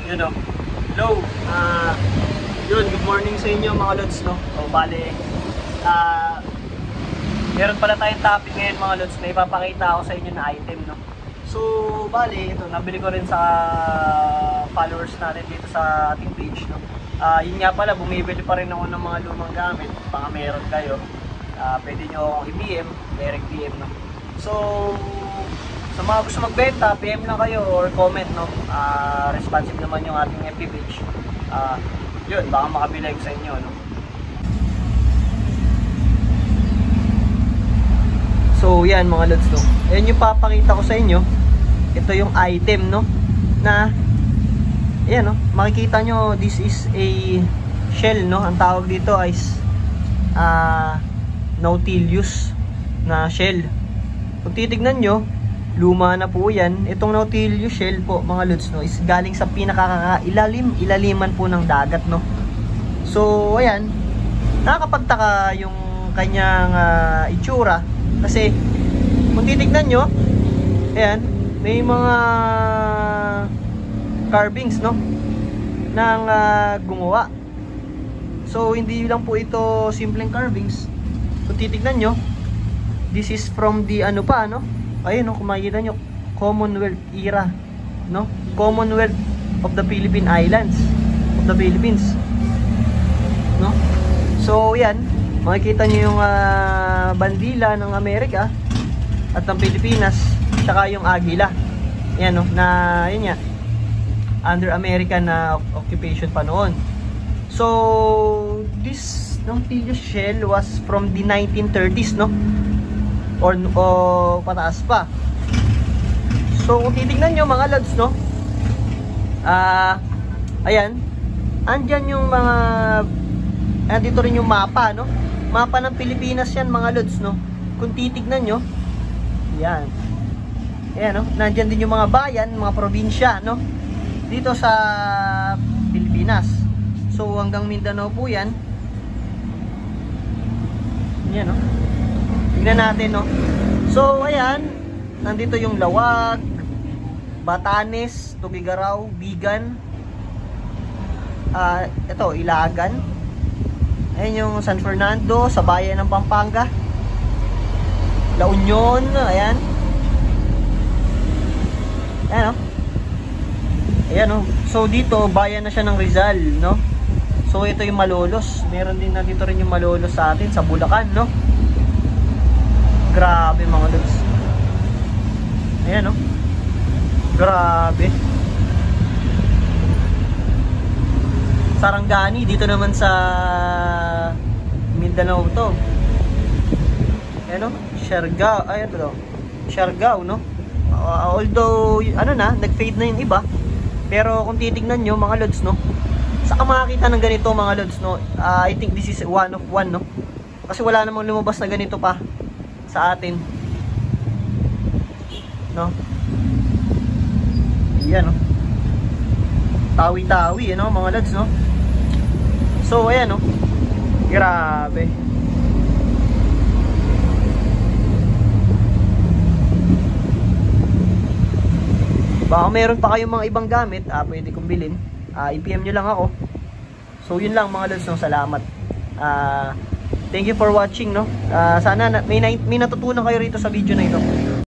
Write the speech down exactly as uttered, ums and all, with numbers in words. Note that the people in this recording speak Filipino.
Yun o. Hello. Uh, yun, good morning sa inyo mga lods, no? So, bale, uh, meron pala tayong topic ngayon mga lods na ipapakita ako sa inyo na item, no? So, bale, ito, nabili ko rin sa followers natin dito sa ating page, no? Uh, yun nga pala, bumibili pa rin ako ng mga lumang gamit. Baka meron kayo. Uh, pwede nyo akong i-B M, direct B M, no? So, sa mga gusto magbenta, P M lang kayo or comment, no? Uh, responsive naman yung ating F B page. Uh, yun, baka makabili ko sa inyo, no? So, yan mga lods, no? Ayan yung papakita ko sa inyo. Ito yung item, no? Na, ayan, no? Makikita nyo, this is a shell, no? Ang tawag dito is uh, Nautilus na shell. Kung titignan nyo, luma na po yan. Itong Nautilus shell po mga lods, no, is galing sa pinakailalim, ilaliman po ng dagat, no. So ayan, nakakapagtaka yung kanyang uh, itsura. Kasi kung titignan nyo, ayan, may mga carvings, no, ng uh, gumawa. So hindi lang po ito simpleng carvings. Kung titignan nyo, this is from the ano pa, no. Ayun, no, kung makikita nyo, Commonwealth era, no? Commonwealth of the Philippine Islands, of the Philippines, no? So, yan, makikita nyo yung uh, bandila ng Amerika at ng Pilipinas, tsaka yung agila. Yan, no, na, yun nga, under American na uh, occupation pa noon. So, this Nautilus shell was from the nineteen thirties, no? Or, o pataas pa. So kung titignan nyo mga lods, no, ah uh, ayan, andyan yung mga, andito rin yung mapa, no, mapa ng Pilipinas yan mga lods, no. Kung titignan nyo, yan, ayan, no, nandyan din yung mga bayan, mga probinsya, no, dito sa Pilipinas. So hanggang Mindanao po yan. Yan, no. Tignan natin, no. So, ayan, nandito yung Lawag, Batanes, Tugigaraw, Bigan, uh, ito, Ilagan. Ayan yung San Fernando, sa bayan ng Pampanga, La Union, ayan. Ayan, no. Ayan, no. So, dito, bayan na siya ng Rizal, no. So, ito yung Malolos. Meron din nandito rin yung Malolos sa atin, sa Bulacan, no. Grabe mga lods. Ayan, no. Grabe. Sarangani, dito naman sa Mindanao to. Ayan, no. Siargao, ayan to. Siargao, no. Uh, although, ano na, nag-fade na yung iba. Pero kung titignan nyo mga lods, no, saka makakita ng ganito mga lods, no. uh, I think this is one of one, no. Kasi wala namang lumabas na ganito pa sa atin, no. Yan, no, tawi-tawi, ano mga lods, no. So ayan, no, grabe. Baka meron pa kayong mga ibang gamit, ah, pwede kong bilhin, ah, i-P M nyo lang ako. So yun lang mga lods, no. Salamat. ah Thank you for watching, no. Uh, sana na, may, may natutunan kayo rito sa video na ito.